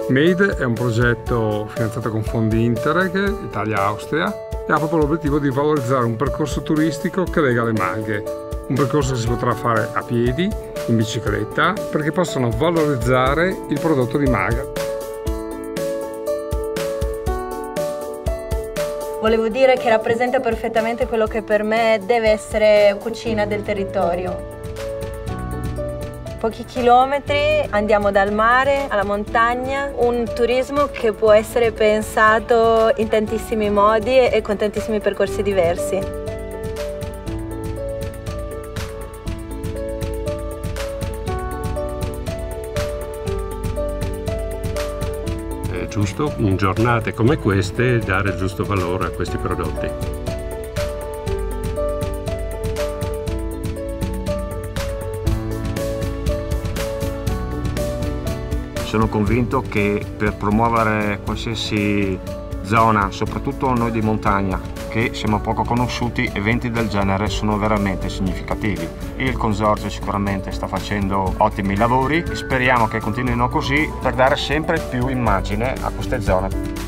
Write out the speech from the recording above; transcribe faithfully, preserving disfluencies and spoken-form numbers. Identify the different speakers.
Speaker 1: MADE è un progetto finanziato con fondi Interreg, Italia-Austria, e ha proprio l'obiettivo di valorizzare un percorso turistico che lega le Maghe. Un percorso che si potrà fare a piedi, in bicicletta, perché possono valorizzare il prodotto di Maga.
Speaker 2: Volevo dire che rappresenta perfettamente quello che per me deve essere cucina del territorio. Pochi chilometri, andiamo dal mare alla montagna, un turismo che può essere pensato in tantissimi modi e con tantissimi percorsi diversi.
Speaker 3: È giusto in giornate come queste dare il giusto valore a questi prodotti.
Speaker 4: Sono convinto che per promuovere qualsiasi zona, soprattutto noi di montagna, che siamo poco conosciuti, eventi del genere sono veramente significativi. Il Consorzio sicuramente sta facendo ottimi lavori e speriamo che continuino così per dare sempre più immagine a queste zone.